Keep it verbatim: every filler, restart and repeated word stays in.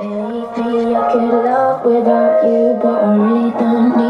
Believe me, I could love without you, but I really don't